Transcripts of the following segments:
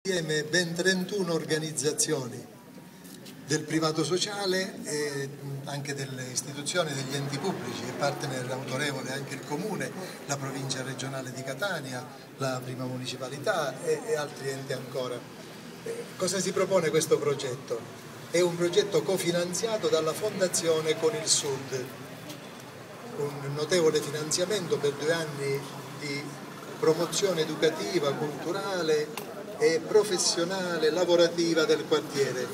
Insieme ben 31 organizzazioni del privato sociale e anche delle istituzioni, degli enti pubblici e partner autorevole anche il Comune, la provincia regionale di Catania, la prima municipalità e altri enti ancora. Cosa si propone questo progetto? È un progetto cofinanziato dalla Fondazione Con il Sud, un notevole finanziamento per 2 anni di promozione educativa, culturale e professionale, lavorativa del quartiere.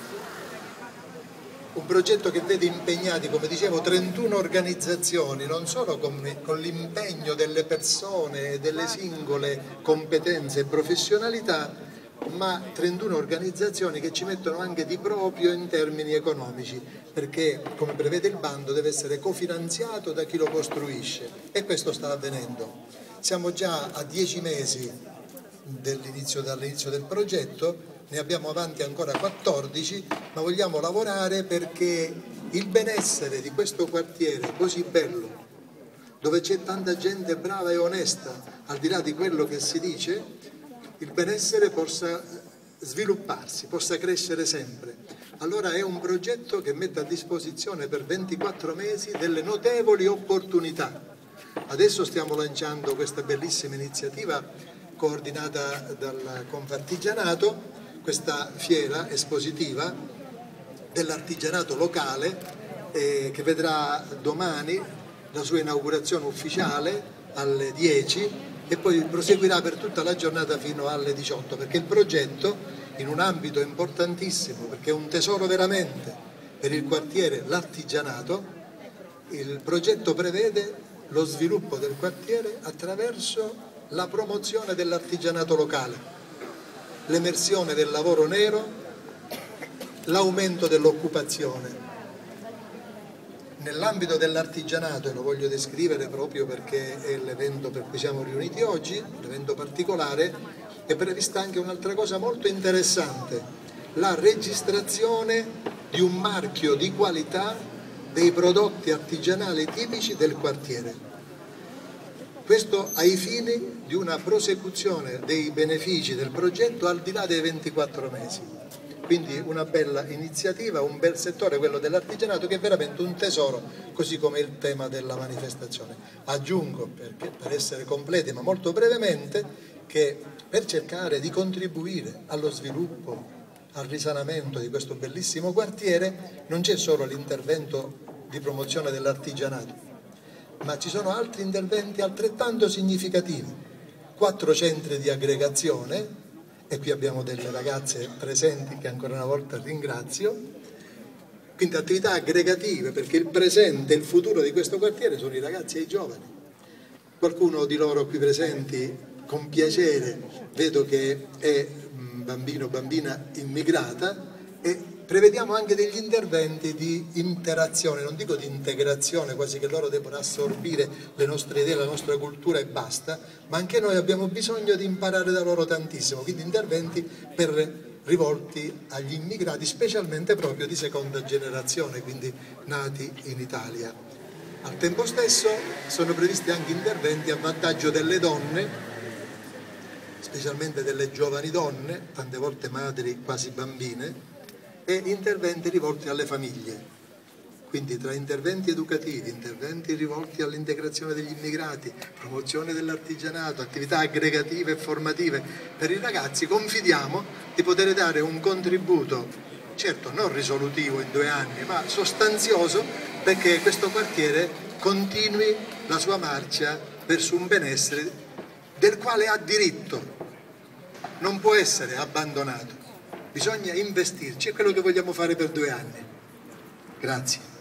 Un progetto che vede impegnati, come dicevo, 31 organizzazioni, non solo con l'impegno delle persone e delle singole competenze e professionalità, ma 31 organizzazioni che ci mettono anche di proprio in termini economici, perché, come prevede il bando, deve essere cofinanziato da chi lo costruisce e questo sta avvenendo. Siamo già a 10 mesi dall'inizio del progetto, ne abbiamo avanti ancora 14, ma vogliamo lavorare perché il benessere di questo quartiere così bello, dove c'è tanta gente brava e onesta, al di là di quello che si dice, il benessere possa svilupparsi, possa crescere sempre. Allora è un progetto che mette a disposizione per 24 mesi delle notevoli opportunità. Adesso stiamo lanciando questa bellissima iniziativa coordinata dal Confartigianato, questa fiera espositiva dell'artigianato locale che vedrà domani la sua inaugurazione ufficiale alle 10 e poi proseguirà per tutta la giornata fino alle 18, perché il progetto, in un ambito importantissimo, perché è un tesoro veramente per il quartiere, l'artigianato, il progetto prevede lo sviluppo del quartiere attraverso la promozione dell'artigianato locale, l'emersione del lavoro nero, l'aumento dell'occupazione. Nell'ambito dell'artigianato, e lo voglio descrivere proprio perché è l'evento per cui siamo riuniti oggi, l'evento particolare, è prevista anche un'altra cosa molto interessante, la registrazione di un marchio di qualità dei prodotti artigianali tipici del quartiere. Questo ai fini di una prosecuzione dei benefici del progetto al di là dei 24 mesi. Quindi una bella iniziativa, un bel settore, quello dell'artigianato, che è veramente un tesoro, così come il tema della manifestazione. Aggiungo, per essere completi, ma molto brevemente, che per cercare di contribuire allo sviluppo, al risanamento di questo bellissimo quartiere, non c'è solo l'intervento di promozione dell'artigianato, ma ci sono altri interventi altrettanto significativi. 4 centri di aggregazione, e qui abbiamo delle ragazze presenti che ancora una volta ringrazio, quindi attività aggregative, perché il presente e il futuro di questo quartiere sono i ragazzi e i giovani. Qualcuno di loro qui presenti, con piacere, vedo che è bambino o bambina immigrata, e prevediamo anche degli interventi di interazione, non dico di integrazione, quasi che loro debbano assorbire le nostre idee, la nostra cultura e basta, ma anche noi abbiamo bisogno di imparare da loro tantissimo, quindi interventi rivolti agli immigrati, specialmente proprio di seconda generazione, quindi nati in Italia. Al tempo stesso sono previsti anche interventi a vantaggio delle donne, specialmente delle giovani donne, tante volte madri quasi bambine, e interventi rivolti alle famiglie. Quindi tra interventi educativi, interventi rivolti all'integrazione degli immigrati, promozione dell'artigianato, attività aggregative e formative per i ragazzi, confidiamo di poter dare un contributo, certo non risolutivo in 2 anni, ma sostanzioso, perché questo quartiere continui la sua marcia verso un benessere del quale ha diritto, non può essere abbandonato. Bisogna investirci, è quello che vogliamo fare per 2 anni. Grazie.